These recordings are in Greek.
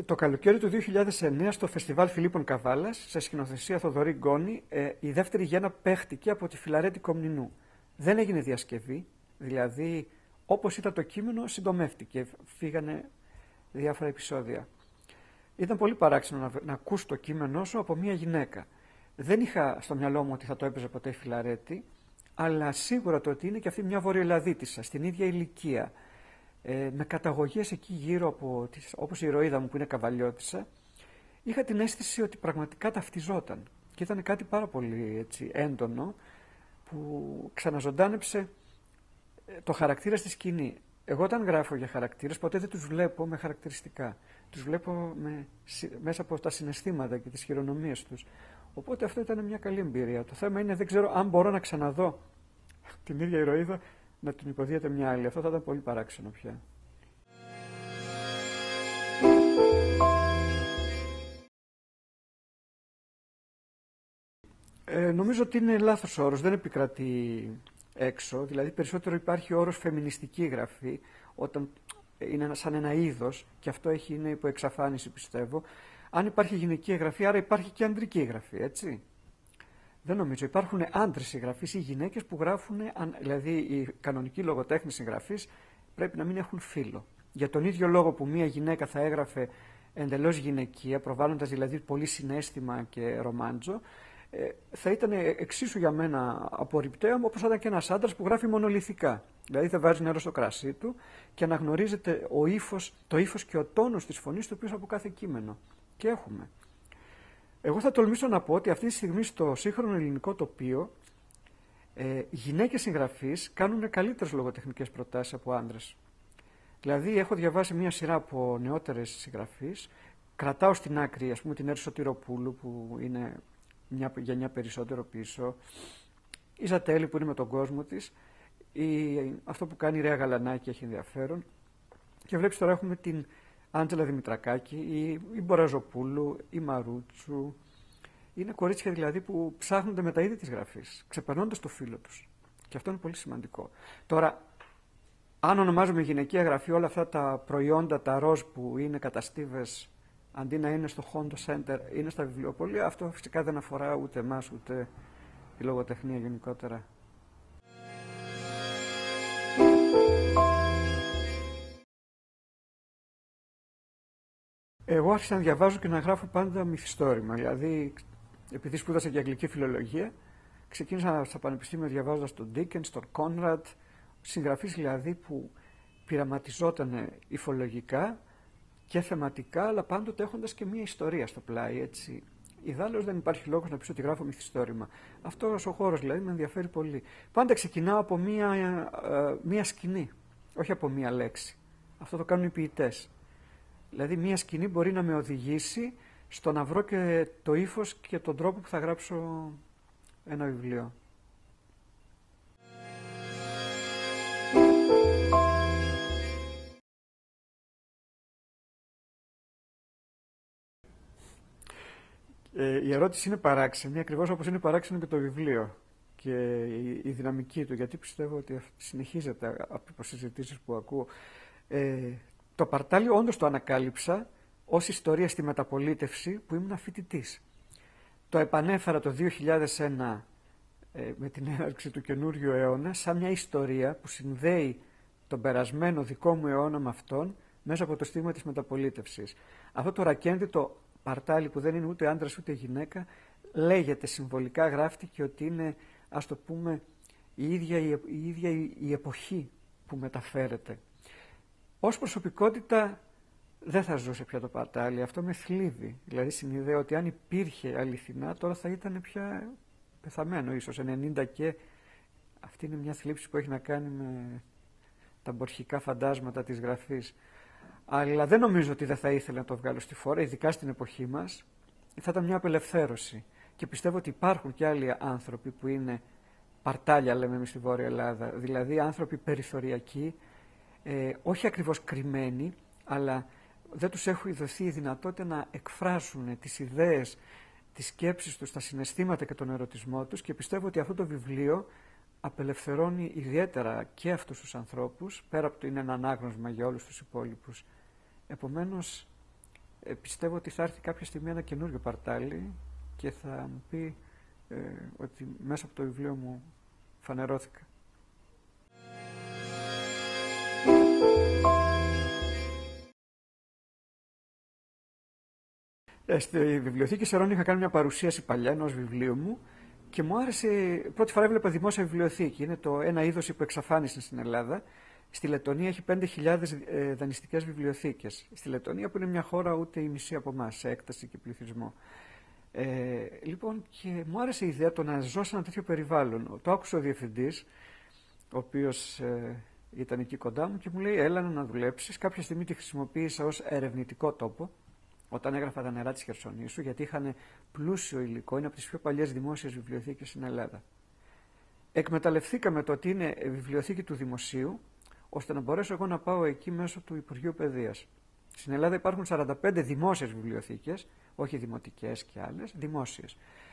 Το καλοκαίρι του 2009 στο Φεστιβάλ Φιλίππων Καβάλας, σε σκηνοθεσία Θοδωρή Γκόνη, η δεύτερη γέννα παίχτηκε από τη Φιλαρέτη Κομνηνού. Δεν έγινε διασκευή, δηλαδή όπως ήταν το κείμενο συντομεύτηκε, φύγανε διάφορα επεισόδια. Ήταν πολύ παράξενο να ακούς το κείμενό σου από μια γυναίκα. Δεν είχα στο μυαλό μου ότι θα το έπαιζε ποτέ η Φιλαρέτη, αλλά σίγουρα το ότι είναι και αυτή μια Βορειοελλαδίτισσα, στην ίδια ηλικία, με καταγωγές εκεί γύρω από, όπως η ηρωίδα μου που είναι καβαλιώτισσα, είχα την αίσθηση ότι πραγματικά ταυτιζόταν. Και ήταν κάτι πάρα πολύ έτσι, έντονο, που ξαναζωντάνεψε το χαρακτήρα στη σκηνή. Εγώ όταν γράφω για χαρακτήρες ποτέ δεν τους βλέπω με χαρακτηριστικά. Τους βλέπω μέσα από τα συναισθήματα και τις χειρονομίες τους. Οπότε αυτό ήταν μια καλή εμπειρία. Το θέμα είναι δεν ξέρω αν μπορώ να ξαναδώ την ίδια ηρωίδα να την υποδίεται μια άλλη. Αυτό θα ήταν πολύ παράξενο πια. Νομίζω ότι είναι λάθος όρος, δεν επικρατεί έξω. Δηλαδή περισσότερο υπάρχει ο όρος φεμινιστική γραφή, όταν είναι σαν ένα είδος, και αυτό είναι υπό εξαφάνιση πιστεύω. Αν υπάρχει γυναικεία γραφή, άρα υπάρχει και ανδρική γραφή, έτσι. Δεν νομίζω. Υπάρχουν άντρες συγγραφείς ή γυναίκες που γράφουν, δηλαδή οι κανονικοί λογοτέχνες συγγραφείς πρέπει να μην έχουν φύλο. Για τον ίδιο λόγο που μία γυναίκα θα έγραφε εντελώς γυναικεία, προβάλλοντας δηλαδή πολύ συναίσθημα και ρομάντζο, θα ήταν εξίσου για μένα απορριπταίο όπως θα ήταν και ένας άντρας που γράφει μονολιθικά. Δηλαδή θα βάζει νερό στο κρασί του και αναγνωρίζεται το ύφος και ο τόνος της φωνής του πίσω από κάθε κείμενο. Και έχουμε. Εγώ θα τολμήσω να πω ότι αυτή τη στιγμή στο σύγχρονο ελληνικό τοπίο γυναίκες συγγραφείς κάνουν καλύτερες λογοτεχνικές προτάσεις από άντρες. Δηλαδή έχω διαβάσει μια σειρά από νεότερες συγγραφείς, κρατάω στην άκρη ας πούμε την Έρη Σωτηροπούλου που είναι μια γενιά περισσότερο πίσω, η Ζατέλη που είναι με τον κόσμο της, αυτό που κάνει η Ρέα Γαλανάκη έχει ενδιαφέρον, και βλέπεις τώρα έχουμε την Άντζελα Δημητρακάκη, η Μποραζοπούλου, η Μαρούτσου. Είναι κορίτσια δηλαδή που ψάχνονται με τα είδη της γραφής, ξεπερνώντας το φύλο τους. Και αυτό είναι πολύ σημαντικό. Τώρα, αν ονομάζουμε γυναικεία γραφή όλα αυτά τα προϊόντα, τα ροζ που είναι καταστίβες, αντί να είναι στο Hondo Center, είναι στα βιβλιοπωλεία, αυτό φυσικά δεν αφορά ούτε εμάς ούτε η λογοτεχνία γενικότερα. Εγώ άρχισα να διαβάζω και να γράφω πάντα μυθιστόρημα. Δηλαδή, επειδή σπούδασα και αγγλική φιλολογία, ξεκίνησα στα πανεπιστήμια διαβάζοντας τον Dickens, τον Conrad, συγγραφείς δηλαδή που πειραματιζόταν υφολογικά και θεματικά, αλλά πάντοτε έχοντας και μία ιστορία στο πλάι, έτσι. Ιδάλλως δεν υπάρχει λόγος να πεις ότι γράφω μυθιστόρημα. Αυτός ο χώρος δηλαδή με ενδιαφέρει πολύ. Πάντα ξεκινάω από μία σκηνή, όχι από μία λέξη. Αυτό το κάνουν οι ποιητές. Δηλαδή μία σκηνή μπορεί να με οδηγήσει στο να βρω και το ύφος και τον τρόπο που θα γράψω ένα βιβλίο. Η ερώτηση είναι παράξενη, ακριβώς όπως είναι παράξενο και το βιβλίο και η δυναμική του, γιατί πιστεύω ότι συνεχίζεται από συζητήσεις που ακούω. Το Παρτάλι όντως το ανακάλυψα ως ιστορία στη μεταπολίτευση που ήμουν φοιτητής. Το επανέφερα το 2001 με την έναρξη του καινούριου αιώνα σαν μια ιστορία που συνδέει τον περασμένο δικό μου αιώνα με αυτόν μέσα από το στίγμα της μεταπολίτευσης. Αυτό το ρακένδυτο Παρτάλι που δεν είναι ούτε άντρας ούτε γυναίκα λέγεται συμβολικά, γράφτηκε ότι είναι, ας το πούμε, η ίδια η εποχή που μεταφέρεται. Ως προσωπικότητα δεν θα ζούσε πια το Παρτάλι, αυτό με θλίβει. Δηλαδή συνειδητοποιώ ότι αν υπήρχε αληθινά τώρα θα ήταν πια πεθαμένο ίσως 90 και αυτή είναι μια θλίψη που έχει να κάνει με τα μπορχικά φαντάσματα της γραφής. Αλλά δεν νομίζω ότι δεν θα ήθελα να το βγάλω στη φόρα, ειδικά στην εποχή μας. Θα ήταν μια απελευθέρωση. Και πιστεύω ότι υπάρχουν και άλλοι άνθρωποι που είναι παρτάλια, λέμε εμείς στη Βόρεια Ελλάδα. Δηλαδή άνθρωποι περιθωριακοί, όχι ακριβώς κρυμμένοι, αλλά δεν τους έχει δοθεί η δυνατότητα να εκφράσουν τις ιδέες, τις σκέψεις τους, τα συναισθήματα και τον ερωτισμό τους, και πιστεύω ότι αυτό το βιβλίο απελευθερώνει ιδιαίτερα και αυτούς τους ανθρώπους, πέρα από το είναι ένα ανάγνωσμα για όλους τους υπόλοιπους. Επομένως, πιστεύω ότι θα έρθει κάποια στιγμή ένα καινούριο παρτάλι και θα μου πει ότι μέσα από το βιβλίο μου φανερώθηκα. Στη βιβλιοθήκη Σερών είχα κάνει μια παρουσίαση παλιά ενός βιβλίου μου και μου άρεσε. Πρώτη φορά έβλεπα δημόσια βιβλιοθήκη. Είναι ένα είδος που εξαφάνισε στην Ελλάδα. Στη Λεττονία έχει 5.000 δανειστικές βιβλιοθήκες. Στη Λεττονία, που είναι μια χώρα ούτε η μισή από εμάς σε έκταση και πληθυσμό. Λοιπόν, και μου άρεσε η ιδέα το να ζω σε ένα τέτοιο περιβάλλον. Το άκουσε ο διευθυντής, ο οποίος ήταν εκεί κοντά μου και μου λέει: Έλα να δουλέψεις. Κάποια στιγμή τη χρησιμοποίησα ως ερευνητικό τόπο, όταν έγραφα τα νερά της Χερσονήσου, γιατί είχαν πλούσιο υλικό, είναι από τις πιο παλιές δημόσιες βιβλιοθήκες στην Ελλάδα. Εκμεταλλευθήκαμε το ότι είναι βιβλιοθήκη του Δημοσίου, ώστε να μπορέσω εγώ να πάω εκεί μέσω του Υπουργείου Παιδείας. Στην Ελλάδα υπάρχουν 45 δημόσιες βιβλιοθήκες, όχι δημοτικές και άλλες, δημόσιες.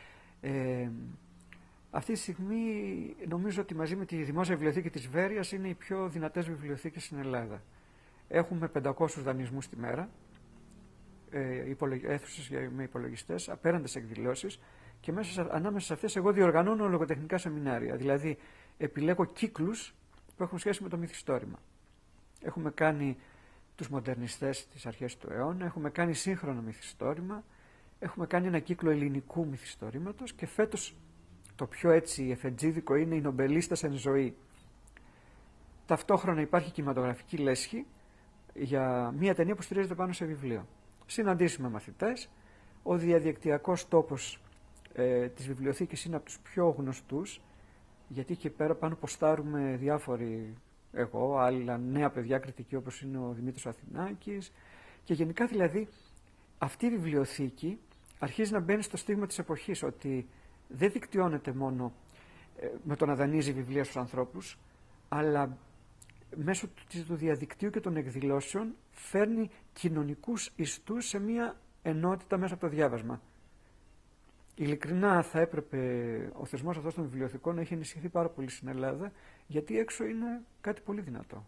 Αυτή τη στιγμή νομίζω ότι μαζί με τη Δημόσια Βιβλιοθήκη της Βέρειας είναι οι πιο δυνατές βιβλιοθήκες στην Ελλάδα. Έχουμε 500 δανεισμούς τη μέρα, αίθουσες με υπολογιστές, απέραντες εκδηλώσεις, και ανάμεσα σε αυτές εγώ διοργανώνω λογοτεχνικά σεμινάρια. Δηλαδή επιλέγω κύκλους που έχουν σχέση με το μυθιστόρημα. Έχουμε κάνει τους μοντερνιστές της αρχές του αιώνα, έχουμε κάνει σύγχρονο μυθιστόρημα, έχουμε κάνει ένα κύκλο ελληνικού μυθιστορήματος και φέτος το πιο έτσι εφετζίδικο είναι οι νομπελίστες εν ζωή. Ταυτόχρονα υπάρχει κινηματογραφική λέσχη για μια ταινία που στηρίζεται πάνω σε βιβλίο. Συναντήσεις με μαθητές. Ο διαδικτυακός τόπος της βιβλιοθήκης είναι από τους πιο γνωστούς, γιατί εκεί πέρα πάνω ποστάρουμε διάφοροι, εγώ, άλλα νέα παιδιά κριτικοί όπως είναι ο Δημήτρης Αθηνάκης, και γενικά δηλαδή αυτή η βιβλιοθήκη αρχίζει να μπαίνει στο στίγμα της εποχής, ότι δεν δικτυώνεται μόνο με το να δανείζει βιβλία στους ανθρώπους, αλλά μέσω του διαδικτύου και των εκδηλώσεων φέρνει κοινωνικούς ιστούς σε μια ενότητα μέσα από το διάβασμα. Ειλικρινά θα έπρεπε ο θεσμός αυτός των βιβλιοθηκών να έχει ενισχυθεί πάρα πολύ στην Ελλάδα, γιατί έξω είναι κάτι πολύ δυνατό.